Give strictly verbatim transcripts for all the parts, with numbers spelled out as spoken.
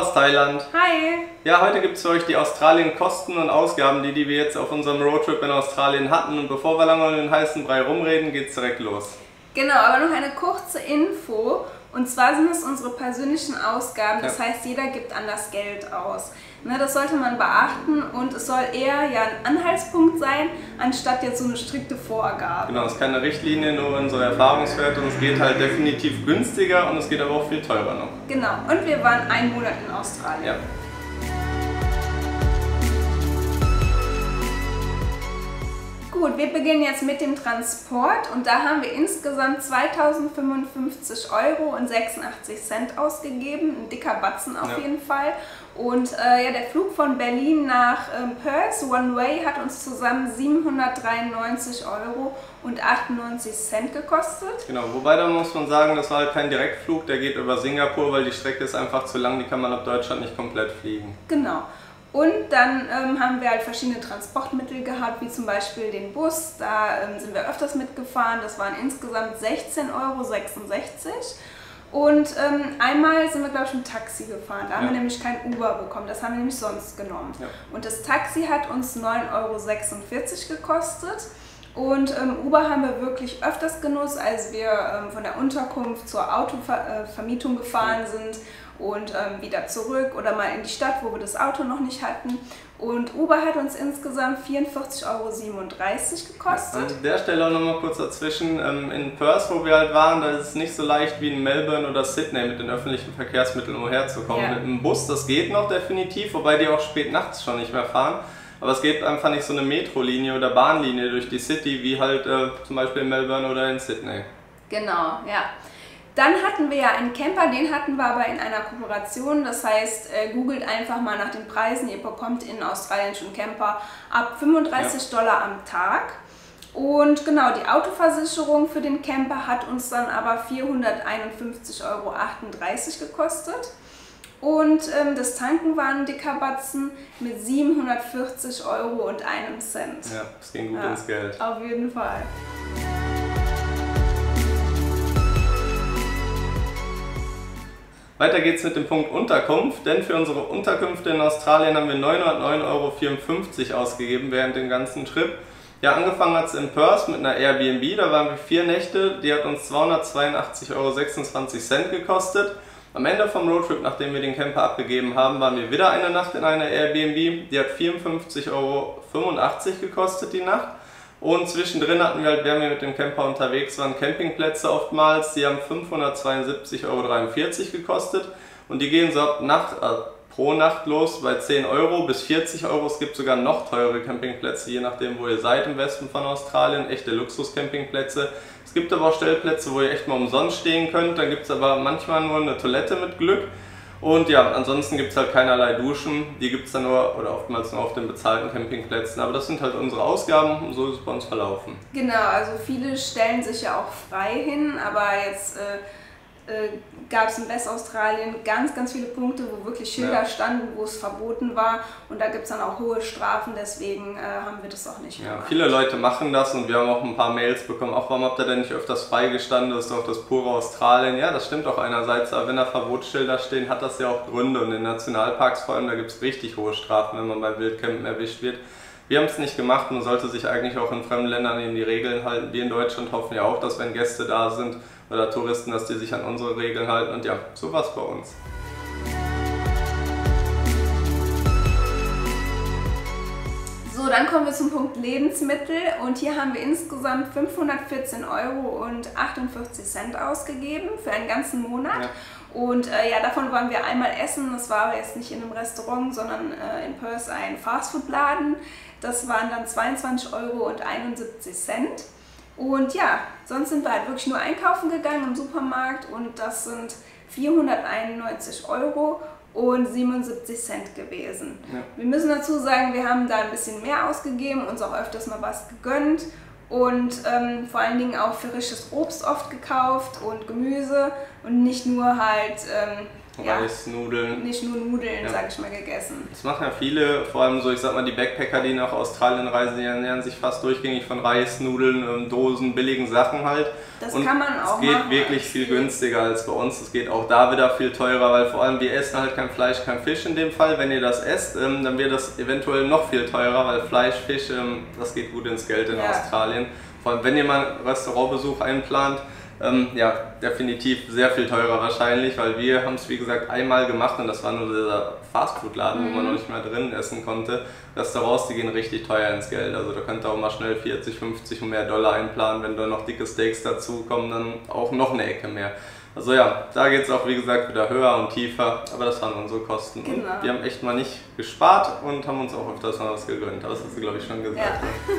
aus Thailand. Hi! Ja, heute gibt es für euch die Australien-Kosten und Ausgaben, die, die wir jetzt auf unserem Roadtrip in Australien hatten. Und bevor wir lange um den heißen Brei rumreden, geht's direkt los. Genau, aber noch eine kurze Info. Und zwar sind es unsere persönlichen Ausgaben, das Ja. heißt, jeder gibt anders Geld aus. Ne, das sollte man beachten und es soll eher ja ein Anhaltspunkt sein, anstatt jetzt so eine strikte Vorgabe. Genau, es ist keine Richtlinie, nur unsere Erfahrungswerte und es geht halt definitiv günstiger und es geht aber auch viel teurer noch. Genau, und wir waren einen Monat in Australien. Ja. Gut, wir beginnen jetzt mit dem Transport und da haben wir insgesamt zweitausendfünfundfünfzig Euro und sechsundachtzig Cent ausgegeben, ein dicker Batzen auf Ja. jeden Fall. Und äh, ja, der Flug von Berlin nach ähm, Perth, One Way, hat uns zusammen siebenhundertdreiundneunzig Euro und achtundneunzig Cent gekostet. Genau, wobei da muss man sagen, das war halt kein Direktflug, der geht über Singapur, weil die Strecke ist einfach zu lang, die kann man ab Deutschland nicht komplett fliegen. Genau. Und dann ähm, haben wir halt verschiedene Transportmittel gehabt, wie zum Beispiel den Bus. Da ähm, sind wir öfters mitgefahren. Das waren insgesamt sechzehn Euro sechsundsechzig. Und ähm, einmal sind wir, glaube ich, mit Taxi gefahren. Da haben Ja. wir nämlich kein Uber bekommen. Das haben wir nämlich sonst genommen. Ja. Und das Taxi hat uns neun Euro sechsundvierzig gekostet. Und ähm, Uber haben wir wirklich öfters genutzt, als wir ähm, von der Unterkunft zur Autovermietung gefahren sind und ähm, wieder zurück oder mal in die Stadt, wo wir das Auto noch nicht hatten. Und Uber hat uns insgesamt vierundvierzig Euro siebenunddreißig gekostet. An der Stelle auch nochmal kurz dazwischen, ähm, in Perth, wo wir halt waren, da ist es nicht so leicht wie in Melbourne oder Sydney mit den öffentlichen Verkehrsmitteln umher zu kommen. Ja. Mit dem Bus, das geht noch definitiv, wobei die auch spät nachts schon nicht mehr fahren. Aber es geht einfach nicht so eine Metrolinie oder Bahnlinie durch die City, wie halt äh, zum Beispiel in Melbourne oder in Sydney. Genau, ja. Dann hatten wir ja einen Camper, den hatten wir aber in einer Kooperation. Das heißt, äh, googelt einfach mal nach den Preisen. Ihr bekommt in Australien schon Camper ab fünfunddreißig Ja. Dollar am Tag. Und genau, die Autoversicherung für den Camper hat uns dann aber vierhunderteinundfünfzig Euro achtunddreißig gekostet. Und ähm, das Tanken war ein dicker Batzen mit siebenhundertvierzig Euro und einem Cent. Ja, das ging gut Ja, ins Geld. auf jeden Fall. Weiter geht's mit dem Punkt Unterkunft, denn für unsere Unterkünfte in Australien haben wir neunhundertneun Euro vierundfünfzig ausgegeben während dem ganzen Trip. Ja, angefangen hat es in Perth mit einer Airbnb, da waren wir vier Nächte, die hat uns zweihundertzweiundachtzig Euro sechsundzwanzig Cent gekostet. Am Ende vom Roadtrip, nachdem wir den Camper abgegeben haben, waren wir wieder eine Nacht in einer Airbnb, die hat vierundfünfzig Euro fünfundachtzig gekostet die Nacht. Und zwischendrin hatten wir halt, während wir mit dem Camper unterwegs waren, Campingplätze oftmals, die haben fünfhundertzweiundsiebzig Euro dreiundvierzig gekostet und die gehen so ab Nacht, äh, pro Nacht los bei zehn Euro bis vierzig Euro. Es gibt sogar noch teure Campingplätze, je nachdem wo ihr seid im Westen von Australien, echte Luxus-Campingplätze. Es gibt aber auch Stellplätze, wo ihr echt mal umsonst stehen könnt, dann gibt es aber manchmal nur eine Toilette mit Glück. Und ja, ansonsten gibt es halt keinerlei Duschen, die gibt es dann nur oder oftmals nur auf den bezahlten Campingplätzen. Aber das sind halt unsere Ausgaben und so ist es bei uns verlaufen. Genau, also viele stellen sich ja auch frei hin, aber jetzt äh, äh, gab es in Westaustralien ganz, ganz viele Punkte, wo wirklich Schilder Ja. standen, wo es verboten war und da gibt es dann auch hohe Strafen, deswegen äh, haben wir das auch nicht Ja, gemacht. viele Leute machen das und wir haben auch ein paar Mails bekommen, auch warum habt ihr denn nicht öfters freigestanden, das ist doch das pure Australien. Ja, das stimmt auch einerseits, aber wenn da Verbotsschilder stehen, hat das ja auch Gründe und in Nationalparks vor allem, da gibt es richtig hohe Strafen, wenn man beim Wildcampen erwischt wird. Wir haben es nicht gemacht, man sollte sich eigentlich auch in fremden Ländern in die Regeln halten. Wir in Deutschland hoffen ja auch, dass wenn Gäste da sind oder Touristen, dass die sich an unsere Regeln halten und ja, so war es bei uns. So, dann kommen wir zum Punkt Lebensmittel und hier haben wir insgesamt fünfhundertvierzehn Euro und achtundvierzig Cent ausgegeben für einen ganzen Monat. Ja. Und äh, ja, davon waren wir einmal essen, das war aber jetzt nicht in einem Restaurant, sondern äh, in Perth ein Fastfood-Laden. Das waren dann zweiundzwanzig Euro und einundsiebzig Cent. Und ja, sonst sind wir halt wirklich nur einkaufen gegangen im Supermarkt und das sind vierhunderteinundneunzig Euro und siebenundsiebzig Cent gewesen. Ja. Wir müssen dazu sagen, wir haben da ein bisschen mehr ausgegeben, uns auch öfters mal was gegönnt und ähm, vor allen Dingen auch frisches Obst oft gekauft und Gemüse und nicht nur halt ähm, ja, Reisnudeln. Nicht nur Nudeln, ja. sag ich mal, gegessen. Das machen ja viele, vor allem so, ich sag mal, die Backpacker, die nach Australien reisen, die ernähren sich fast durchgängig von Reis, Nudeln, Dosen, billigen Sachen halt. Das und kann man auch es geht machen, wirklich viel günstiger als bei uns. Es geht auch da wieder viel teurer, weil vor allem wir essen halt kein Fleisch, kein Fisch in dem Fall. Wenn ihr das esst, ähm, dann wird das eventuell noch viel teurer, weil Fleisch, Fisch, ähm, das geht gut ins Geld in ja. Australien. Vor allem, wenn ihr mal einen Restaurantbesuch einplant, ähm, ja, definitiv sehr viel teurer wahrscheinlich, weil wir haben es wie gesagt einmal gemacht und das war nur dieser Fastfood-Laden, mhm. wo man noch nicht mehr drin essen konnte. Restaurants, die gehen richtig teuer ins Geld, also da könnt ihr auch mal schnell vierzig, fünfzig und mehr Dollar einplanen, wenn da noch dicke Steaks dazu kommen, dann auch noch eine Ecke mehr. Also ja, da geht es auch wie gesagt wieder höher und tiefer, aber das waren unsere Kosten. Genau. Und wir haben echt mal nicht gespart und haben uns auch öfters mal was gegönnt, aber das hast du glaube ich schon gesagt. Ja.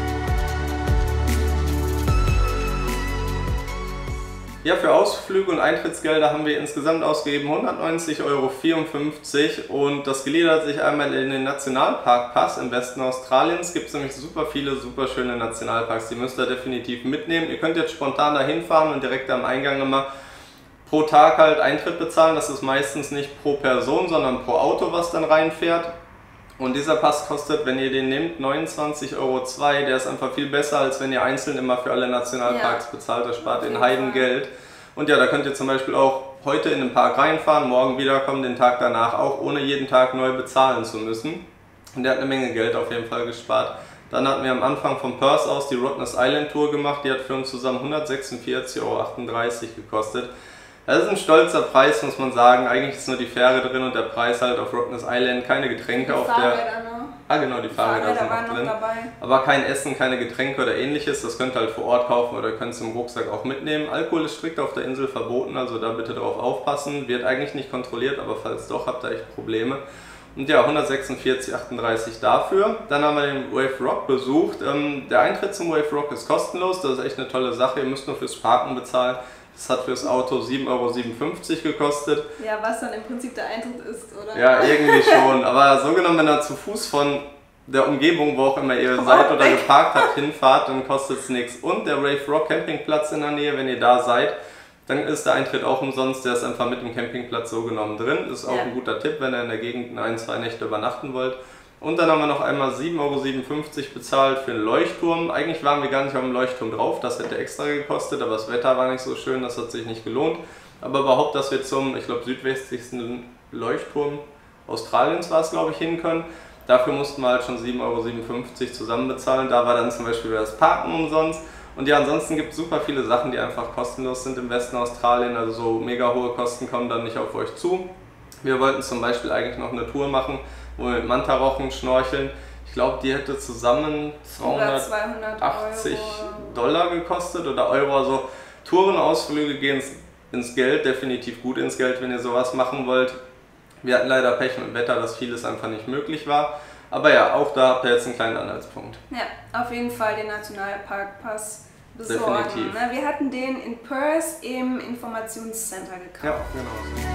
Ja, für Ausflüge und Eintrittsgelder haben wir insgesamt ausgegeben hundertneunzig Euro vierundfünfzig und das gliedert sich einmal in den Nationalparkpass im Westen Australiens. Es gibt nämlich super viele, super schöne Nationalparks, die müsst ihr definitiv mitnehmen. Ihr könnt jetzt spontan dahin fahren und direkt am Eingang immer pro Tag halt Eintritt bezahlen. Das ist meistens nicht pro Person, sondern pro Auto, was dann reinfährt. Und dieser Pass kostet, wenn ihr den nehmt, neunundzwanzig Euro zwei. Der ist einfach viel besser, als wenn ihr einzeln immer für alle Nationalparks ja. bezahlt. Das spart den Heidengeld. Und ja, da könnt ihr zum Beispiel auch heute in den Park reinfahren, morgen wiederkommen, den Tag danach auch, ohne jeden Tag neu bezahlen zu müssen. Und der hat eine Menge Geld auf jeden Fall gespart. Dann hatten wir am Anfang von Perth aus die Rottnest Island Tour gemacht. Die hat für uns zusammen hundertsechsundvierzig Euro achtunddreißig gekostet. Das ist ein stolzer Preis, muss man sagen. Eigentlich ist nur die Fähre drin und der Preis halt auf Rottnest Island. Keine Getränke die auf Fahrräder der... noch. Ah genau, die Fahrräder, die Fahrräder sind noch drin. Dabei. Aber kein Essen, keine Getränke oder ähnliches. Das könnt ihr halt vor Ort kaufen oder könnt es im Rucksack auch mitnehmen. Alkohol ist strikt auf der Insel verboten, also da bitte drauf aufpassen. Wird eigentlich nicht kontrolliert, aber falls doch, habt ihr echt Probleme. Und ja, hundertsechsundvierzig Euro achtunddreißig dafür. Dann haben wir den Wave Rock besucht. Der Eintritt zum Wave Rock ist kostenlos. Das ist echt eine tolle Sache. Ihr müsst nur fürs Parken bezahlen. Das hat fürs Auto sieben Euro siebenundfünfzig gekostet. Ja, was dann im Prinzip der Eintritt ist, oder? Ja, irgendwie schon. Aber so genommen, wenn ihr zu Fuß von der Umgebung, wo auch immer ihr oh, seid oder weg. geparkt habt, hinfahrt, dann kostet es nichts. Und der Wave Rock Campingplatz in der Nähe, wenn ihr da seid, dann ist der Eintritt auch umsonst. Der ist einfach mit dem Campingplatz so genommen drin. Ist auch ja. ein guter Tipp, wenn ihr in der Gegend ein, zwei Nächte übernachten wollt. Und dann haben wir noch einmal sieben Euro siebenundfünfzig bezahlt für einen Leuchtturm. Eigentlich waren wir gar nicht auf dem Leuchtturm drauf, das hätte extra gekostet, aber das Wetter war nicht so schön, das hat sich nicht gelohnt. Aber überhaupt, dass wir zum, ich glaube, südwestlichsten Leuchtturm Australiens war es, glaube ich, hin können. Dafür mussten wir halt schon sieben Euro siebenundfünfzig zusammen bezahlen. Da war dann zum Beispiel das Parken umsonst. Und ja, ansonsten gibt es super viele Sachen, die einfach kostenlos sind im Westen Australien. Also so mega hohe Kosten kommen dann nicht auf euch zu. Wir wollten zum Beispiel eigentlich noch eine Tour machen, wo wir mit Manta-Rochen schnorcheln. Ich glaube, die hätte zusammen zweihundertachtzig Dollar gekostet oder Euro. Also Tourenausflüge gehen ins Geld, definitiv gut ins Geld, wenn ihr sowas machen wollt. Wir hatten leider Pech mit dem Wetter, dass vieles einfach nicht möglich war. Aber ja, auch da habt ihr jetzt einen kleinen Anhaltspunkt. Ja, auf jeden Fall den Nationalparkpass besorgen. Definitiv. Wir hatten den in Perth im Informationscenter gekauft. Ja, genau.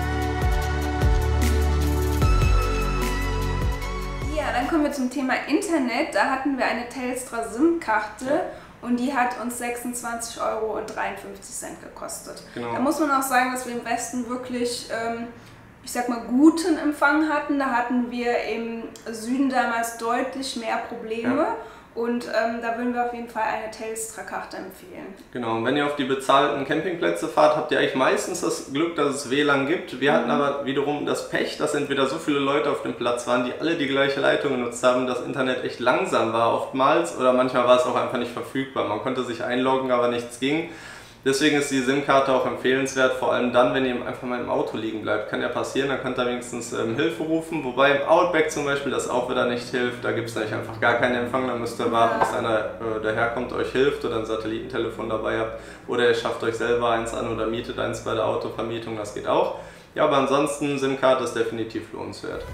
Ja, dann kommen wir zum Thema Internet. Da hatten wir eine Telstra SIM-Karte ja. und die hat uns sechsundzwanzig Euro dreiundfünfzig gekostet. Genau. Da muss man auch sagen, dass wir im Westen wirklich, ähm, ich sag mal, guten Empfang hatten. Da hatten wir im Süden damals deutlich mehr Probleme. Ja. Und ähm, da würden wir auf jeden Fall eine Telstra-Karte empfehlen. Genau, und wenn ihr auf die bezahlten Campingplätze fahrt, habt ihr eigentlich meistens das Glück, dass es W L A N gibt. Wir mhm. hatten aber wiederum das Pech, dass entweder so viele Leute auf dem Platz waren, die alle die gleiche Leitung genutzt haben, dass Internet echt langsam war oftmals oder manchmal war es auch einfach nicht verfügbar. Man konnte sich einloggen, aber nichts ging. Deswegen ist die SIM-Karte auch empfehlenswert, vor allem dann, wenn ihr einfach mal im Auto liegen bleibt. Kann ja passieren, dann könnt ihr wenigstens ähm, Hilfe rufen, wobei im Outback zum Beispiel das auch wieder nicht hilft. Da gibt es nämlich einfach gar keinen Empfang, da müsst ihr warten, bis einer äh, daherkommt, euch hilft oder ein Satellitentelefon dabei habt. Oder ihr schafft euch selber eins an oder mietet eins bei der Autovermietung, das geht auch. Ja, aber ansonsten, SIM-Karte ist definitiv lohnenswert.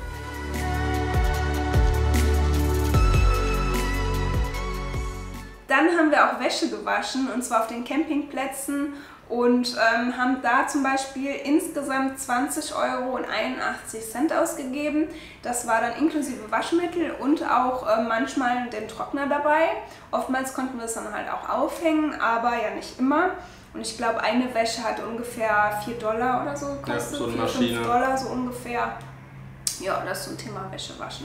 Dann haben wir auch Wäsche gewaschen, und zwar auf den Campingplätzen, und ähm, haben da zum Beispiel insgesamt zwanzig Euro einundachtzig ausgegeben. Das war dann inklusive Waschmittel und auch äh, manchmal den Trockner dabei. Oftmals konnten wir es dann halt auch aufhängen, aber ja nicht immer. Und ich glaube, eine Wäsche hat ungefähr vier Dollar oder so gekostet. Ja, so eine vier, Maschine. fünf Dollar so ungefähr. Ja, das zum Thema Wäsche waschen.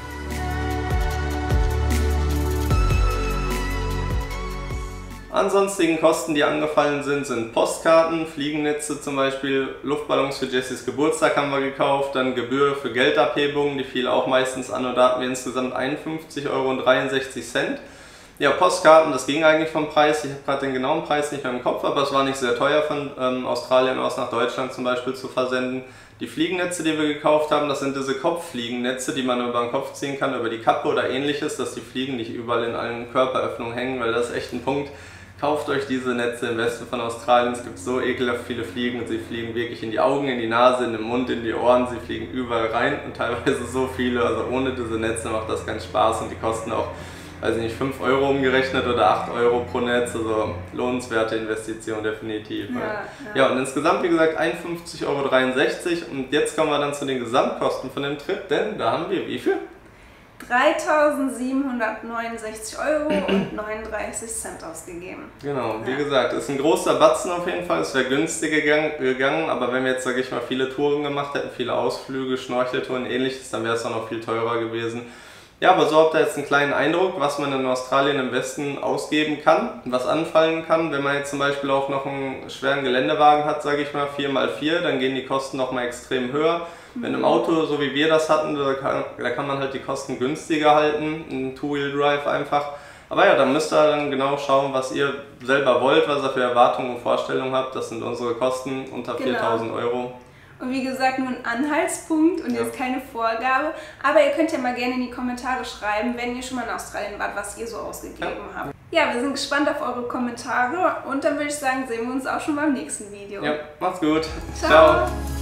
Ansonstigen Kosten, die angefallen sind, sind Postkarten, Fliegennetze zum Beispiel, Luftballons für Jessys Geburtstag haben wir gekauft, dann Gebühr für Geldabhebungen, die fiel auch meistens an und da hatten wir insgesamt einundfünfzig Euro dreiundsechzig Cent. Ja, Postkarten, das ging eigentlich vom Preis, ich habe gerade den genauen Preis nicht mehr im Kopf, aber es war nicht sehr teuer von ähm, Australien aus nach Deutschland zum Beispiel zu versenden. Die Fliegennetze, die wir gekauft haben, das sind diese Kopffliegennetze, die man über den Kopf ziehen kann, über die Kappe oder ähnliches, dass die Fliegen nicht überall in allen Körperöffnungen hängen, weil das ist echt ein Punkt. Kauft euch diese Netze im Westen von Australien, es gibt so ekelhaft viele Fliegen und sie fliegen wirklich in die Augen, in die Nase, in den Mund, in die Ohren, sie fliegen überall rein und teilweise so viele, also ohne diese Netze macht das keinen Spaß und die kosten auch, weiß ich nicht, fünf Euro umgerechnet oder acht Euro pro Netz, also lohnenswerte Investition definitiv. Ja, ja. ja. ja, und insgesamt wie gesagt einundfünfzig Euro dreiundsechzig und jetzt kommen wir dann zu den Gesamtkosten von dem Trip, denn da haben wir wie viel? dreitausendsiebenhundertneunundsechzig Euro und neununddreißig Cent ausgegeben. Genau, wie ja. gesagt, ist ein großer Batzen auf jeden Fall, es wäre günstiger gegangen, aber wenn wir jetzt, sage ich mal, viele Touren gemacht hätten, viele Ausflüge, Schnorcheltouren, ähnliches, dann wäre es auch noch viel teurer gewesen. Ja, aber so habt ihr jetzt einen kleinen Eindruck, was man in Australien im Westen ausgeben kann, was anfallen kann. Wenn man jetzt zum Beispiel auch noch einen schweren Geländewagen hat, sage ich mal, vier mal vier, dann gehen die Kosten noch mal extrem höher. Mit einem Auto, so wie wir das hatten, da kann, da kann man halt die Kosten günstiger halten, ein Two-Wheel-Drive einfach. Aber ja, dann müsst ihr dann genau schauen, was ihr selber wollt, was ihr für Erwartungen und Vorstellungen habt. Das sind unsere Kosten unter Genau. viertausend Euro. Und wie gesagt, nur ein Anhaltspunkt und Ja. jetzt keine Vorgabe. Aber ihr könnt ja mal gerne in die Kommentare schreiben, wenn ihr schon mal in Australien wart, was ihr so ausgegeben Ja. habt. Ja, wir sind gespannt auf eure Kommentare und dann würde ich sagen, sehen wir uns auch schon beim nächsten Video. Ja, macht's gut. Ciao. Ciao.